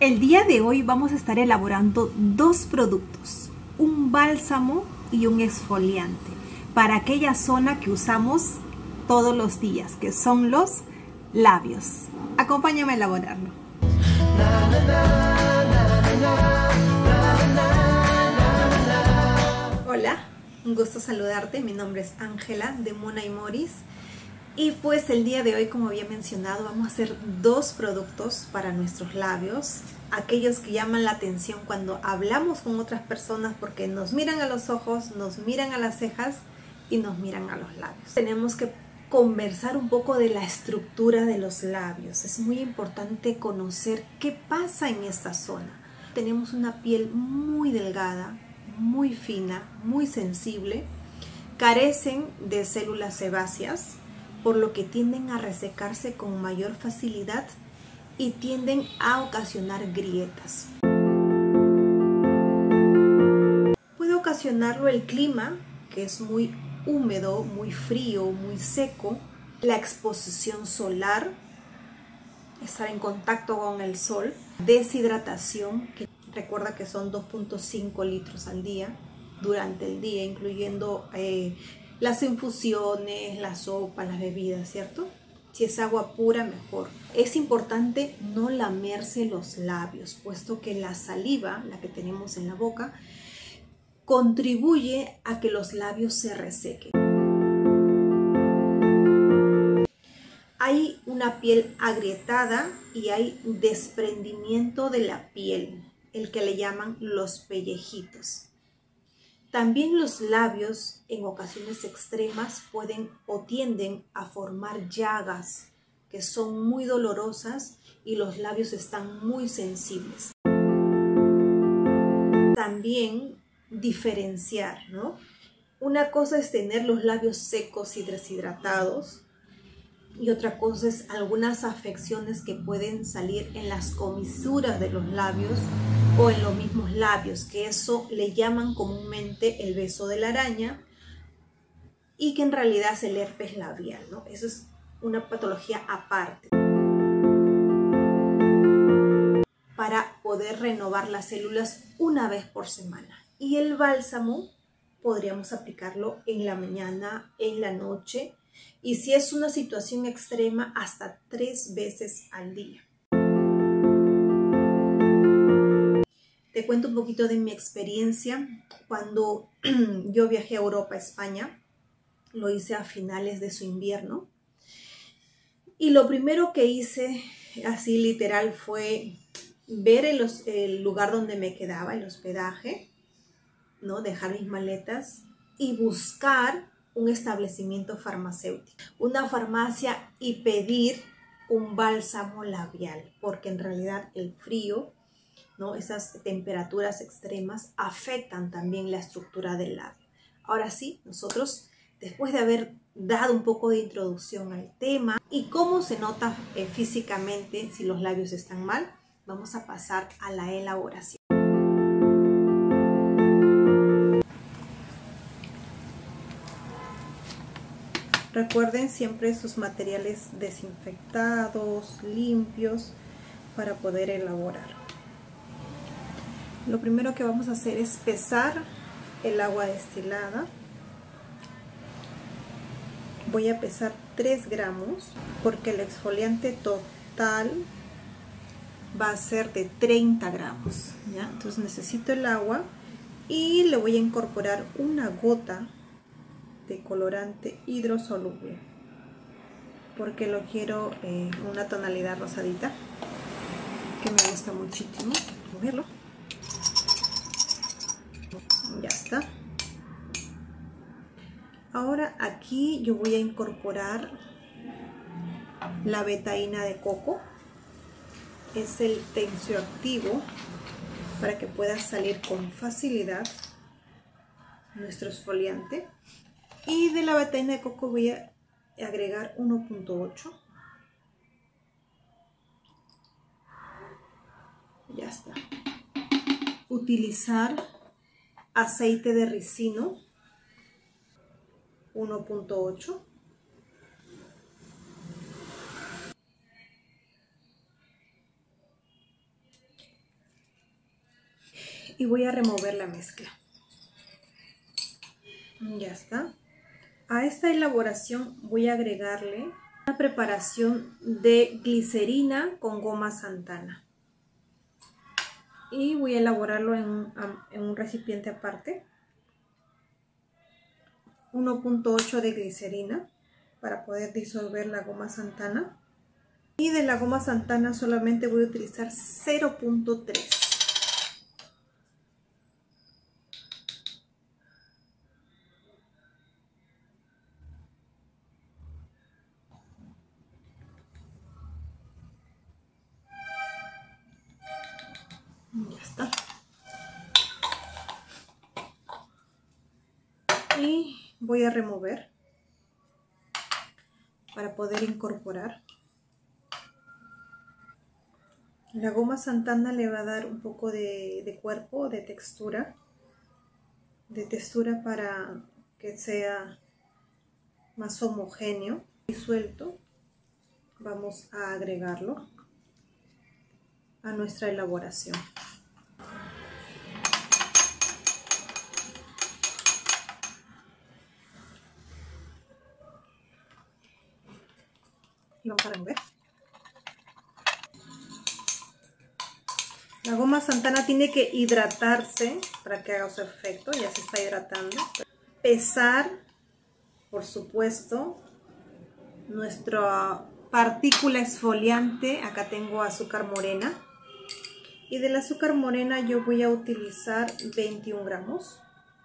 El día de hoy vamos a estar elaborando dos productos, un bálsamo y un exfoliante para aquella zona que usamos todos los días, que son los labios. Acompáñame a elaborarlo. Hola, un gusto saludarte. Mi nombre es Ángela de Muna y Moris. Y pues el día de hoy, como había mencionado, vamos a hacer dos productos para nuestros labios. Aquellos que llaman la atención cuando hablamos con otras personas porque nos miran a los ojos, nos miran a las cejas y nos miran a los labios. Tenemos que conversar un poco de la estructura de los labios. Es muy importante conocer qué pasa en esta zona. Tenemos una piel muy delgada, muy fina, muy sensible. Carecen de células sebáceas, por lo que tienden a resecarse con mayor facilidad y tienden a ocasionar grietas. Puede ocasionarlo el clima, que es muy húmedo, muy frío, muy seco, la exposición solar, estar en contacto con el sol, deshidratación, que recuerda que son 2.5 litros al día, durante el día, incluyendo las infusiones, la sopa, las bebidas, ¿cierto? Si es agua pura, mejor. Es importante no lamerse los labios, puesto que la saliva, la que tenemos en la boca, contribuye a que los labios se resequen. Hay una piel agrietada y hay desprendimiento de la piel, el que le llaman los pellejitos. También los labios en ocasiones extremas pueden o tienden a formar llagas que son muy dolorosas y los labios están muy sensibles. También diferenciar, ¿no? Una cosa es tener los labios secos y deshidratados y otra cosa es algunas afecciones que pueden salir en las comisuras de los labios o en los mismos labios, que eso le llaman comúnmente el beso de la araña y que en realidad es el herpes labial, ¿no? Eso es una patología aparte. Para poder renovar las células una vez por semana. Y el bálsamo podríamos aplicarlo en la mañana, en la noche, y si es una situación extrema, hasta 3 veces al día. Te cuento un poquito de mi experiencia. Cuando yo viajé a Europa, a España, lo hice a finales de su invierno. Y lo primero que hice, así literal, fue ver el lugar donde me quedaba, el hospedaje, ¿no? Dejar mis maletas y buscar un establecimiento farmacéutico, una farmacia, y pedir un bálsamo labial, porque en realidad el frío, ¿no? Esas temperaturas extremas afectan también la estructura del labio. Ahora sí, nosotros, después de haber dado un poco de introducción al tema y cómo se nota físicamente si los labios están mal, vamos a pasar a la elaboración. Recuerden siempre sus materiales desinfectados, limpios, para poder elaborar. Lo primero que vamos a hacer es pesar el agua destilada. Voy a pesar 3 gramos porque el exfoliante total va a ser de 30 gramos, ¿ya? Entonces necesito el agua y le voy a incorporar una gota de colorante hidrosoluble porque lo quiero con una tonalidad rosadita que me gusta muchísimo. Voy a verlo. Ya está. Ahora aquí yo voy a incorporar la betaína de coco. Es el tensioactivo para que pueda salir con facilidad nuestro exfoliante. Y de la betaína de coco voy a agregar 1.8. Ya está. Utilizar aceite de ricino 1.8. Y voy a remover la mezcla. Ya está. A esta elaboración voy a agregarle una preparación de glicerina con goma Santana. Y voy a elaborarlo en un recipiente aparte. 1.8 de glicerina para poder disolver la goma Santana. Y de la goma Santana solamente voy a utilizar 0.3. Ya está. Y voy a remover para poder incorporar. La goma Santana le va a dar un poco de cuerpo, de textura para que sea más homogéneo y suelto. Vamos a agregarlo a nuestra elaboración. Y vamos a remover. La goma Santana tiene que hidratarse para que haga su efecto, ya se está hidratando. Pesar, por supuesto, nuestra partícula exfoliante. Acá tengo azúcar morena. Y del azúcar morena yo voy a utilizar 21 gramos.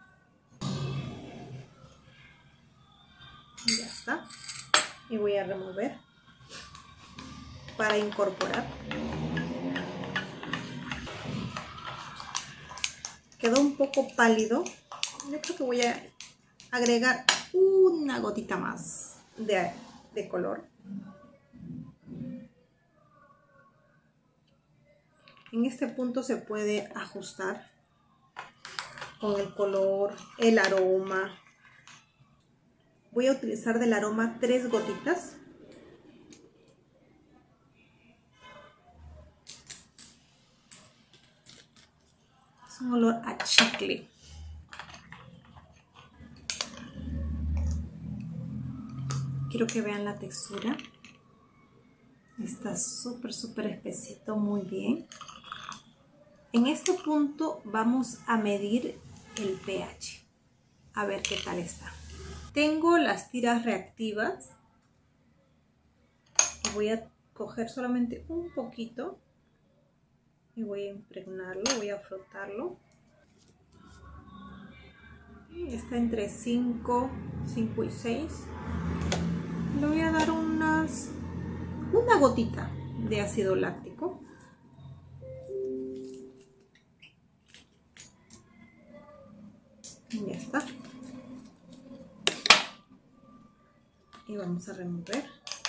Ya está. Y voy a remover para incorporar. Quedó un poco pálido. Yo creo que voy a agregar una gotita más de color. En este punto se puede ajustar con el color, el aroma. Voy a utilizar del aroma 3 gotitas. Es un olor a chicle. Quiero que vean la textura. Está súper espesito, muy bien. En este punto vamos a medir el pH. A ver qué tal está. Tengo las tiras reactivas. Voy a coger solamente un poquito y voy a impregnarlo, voy a frotarlo. Está entre 5 y 6. Le voy a dar una gotita de ácido láctico. Ya está. Y vamos a remover.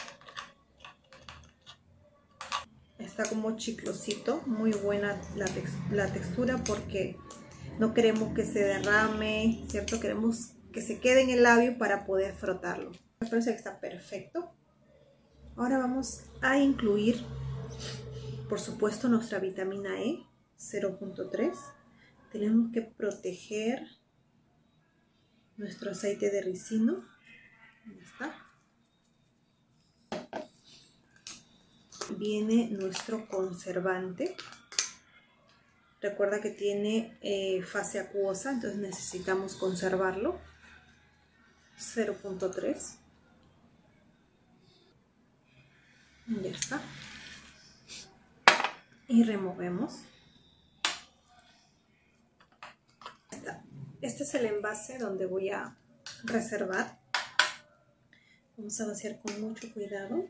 Está como chiclosito, muy buena la textura porque no queremos que se derrame, ¿cierto? Queremos que se quede en el labio para poder frotarlo. Me parece que está perfecto. Ahora vamos a incluir, por supuesto, nuestra vitamina E 0.3. Tenemos que proteger nuestro aceite de ricino. Ya está. Viene nuestro conservante. Recuerda que tiene fase acuosa, entonces necesitamos conservarlo. 0.3. Ya está. Y removemos. Este es el envase donde voy a reservar. Vamos a vaciar con mucho cuidado.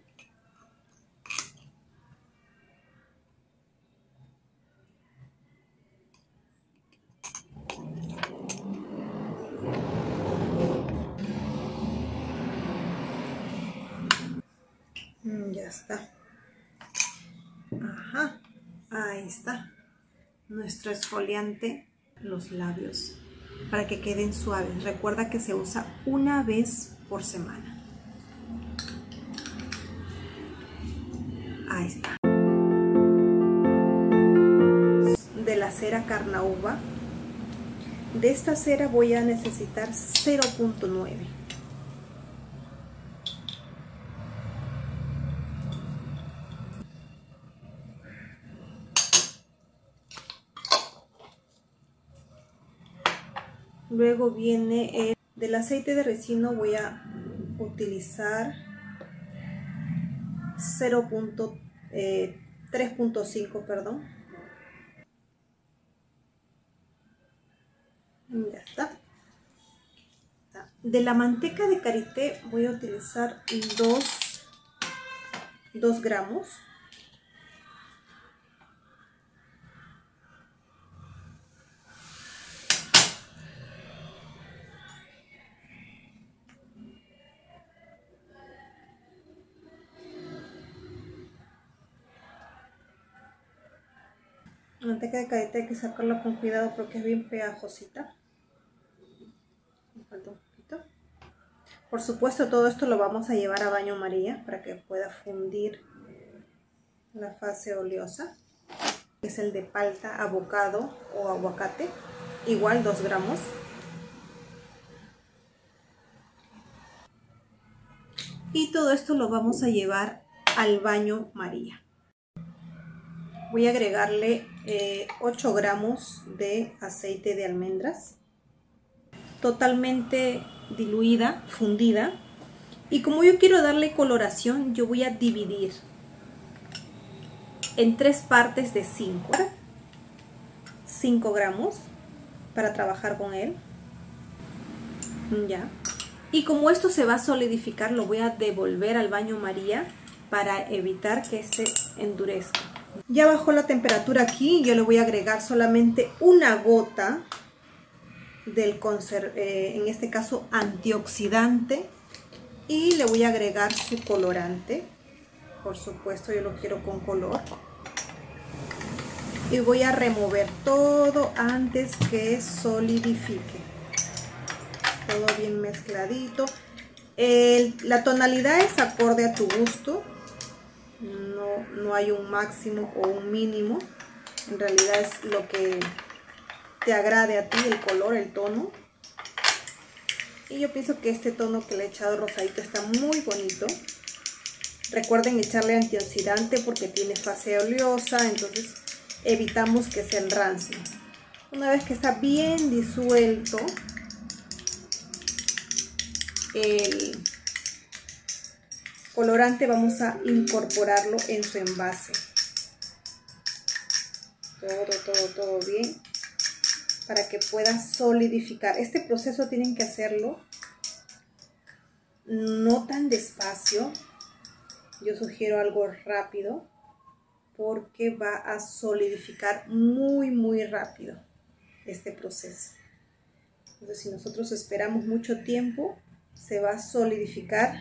Ya está. Ajá, ahí está. Nuestro exfoliante, los labios, para que queden suaves. Recuerda que se usa una vez por semana. Ahí está. De las cera Carnauba. De esta cera voy a necesitar 0.9. Luego viene del aceite de ricino, voy a utilizar 3.5, perdón. Ya está. De la manteca de karité voy a utilizar 2 gramos. La manteca de karité hay que sacarla con cuidado porque es bien pegajosita. Me falta un poquito. Por supuesto, todo esto lo vamos a llevar a baño María para que pueda fundir la fase oleosa. Es el de palta, avocado o aguacate, igual 2 gramos. Y todo esto lo vamos a llevar al baño María. Voy a agregarle 8 gramos de aceite de almendras, totalmente diluida, fundida. Y como yo quiero darle coloración, yo voy a dividir en 3 partes de 5 gramos para trabajar con él. Ya. Y como esto se va a solidificar, lo voy a devolver al baño María para evitar que se endurezca. Ya bajó la temperatura aquí, yo le voy a agregar solamente una gota del en este caso antioxidante, y le voy a agregar su colorante. Por supuesto, yo lo quiero con color. Y voy a remover todo antes que solidifique. Todo bien mezcladito. La tonalidad es acorde a tu gusto. No hay un máximo o un mínimo. En realidad es lo que te agrade a ti, el color, el tono. Y yo pienso que este tono que le he echado rosadito está muy bonito. Recuerden echarle antioxidante porque tiene fase oleosa, entonces evitamos que sea el rancio. Una vez que está bien disuelto el colorante, vamos a incorporarlo en su envase. Todo bien para que pueda solidificar. Este proceso tienen que hacerlo no tan despacio. Yo sugiero algo rápido porque va a solidificar muy rápido este proceso. Entonces, si nosotros esperamos mucho tiempo, se va a solidificar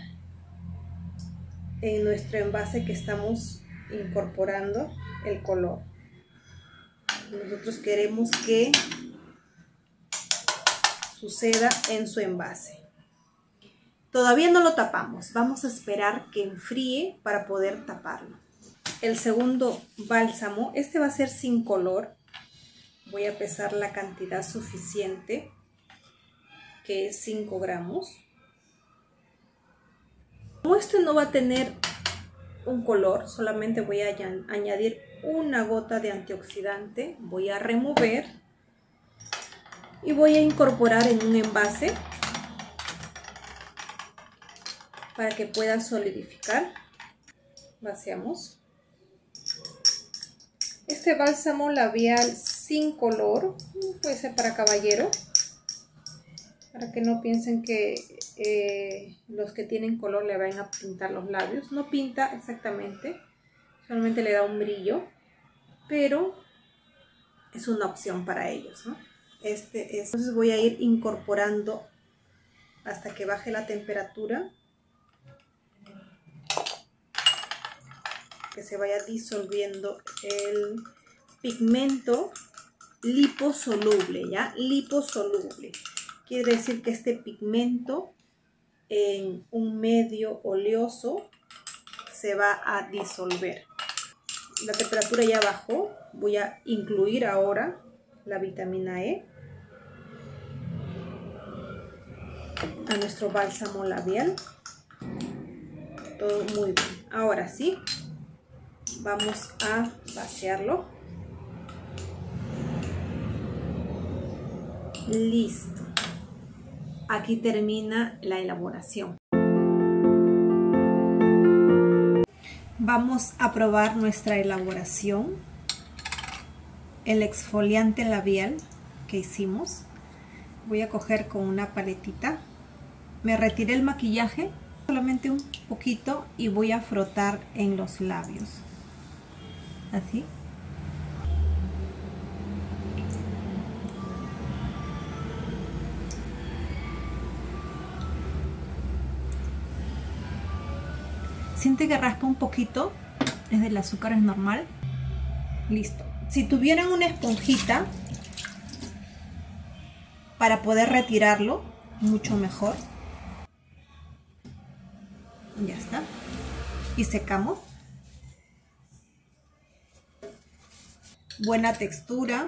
en nuestro envase que estamos incorporando el color. Nosotros queremos que suceda en su envase. Todavía no lo tapamos, vamos a esperar que enfríe para poder taparlo. El segundo bálsamo, este va a ser sin color. Voy a pesar la cantidad suficiente, que es 5 gramos. Como este no va a tener un color, solamente voy a añadir una gota de antioxidante. Voy a remover y voy a incorporar en un envase para que pueda solidificar. Vaciamos. Este bálsamo labial sin color, puede ser para caballero, para que no piensen que los que tienen color le van a pintar los labios. No pinta exactamente, solamente le da un brillo, pero es una opción para ellos, ¿no? Entonces voy a ir incorporando hasta que baje la temperatura, que se vaya disolviendo el pigmento liposoluble, ¿ya? Liposoluble. Quiere decir que este pigmento en un medio oleoso se va a disolver. La temperatura ya bajó. Voy a incluir ahora la vitamina E, a nuestro bálsamo labial. Todo muy bien. Ahora sí, vamos a vaciarlo. Listo. Aquí termina la elaboración. Vamos a probar nuestra elaboración. El exfoliante labial que hicimos. Voy a coger con una paletita. Me retiré el maquillaje, solamente un poquito, y voy a frotar en los labios. Así. Siente que raspa un poquito, es del azúcar, es normal. Listo. Si tuvieran una esponjita para poder retirarlo, mucho mejor. Ya está. Y secamos. Buena textura,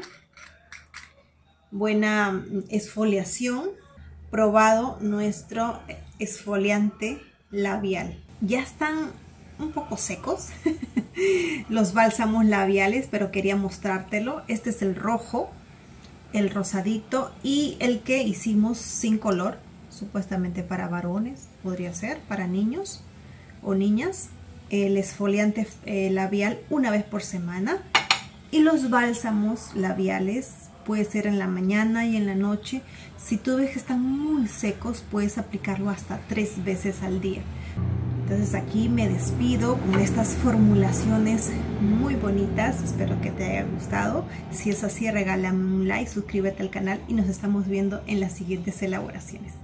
buena exfoliación. Probado nuestro exfoliante labial. Ya están un poco secos los bálsamos labiales, pero quería mostrártelo. Este es el rojo, el rosadito y el que hicimos sin color, supuestamente para varones, podría ser para niños o niñas. El exfoliante labial una vez por semana, y los bálsamos labiales puede ser en la mañana y en la noche. Si tú ves que están muy secos, puedes aplicarlo hasta 3 veces al día. Entonces aquí me despido con estas formulaciones muy bonitas. Espero que te haya gustado. Si es así, regálame un like, suscríbete al canal y nos estamos viendo en las siguientes elaboraciones.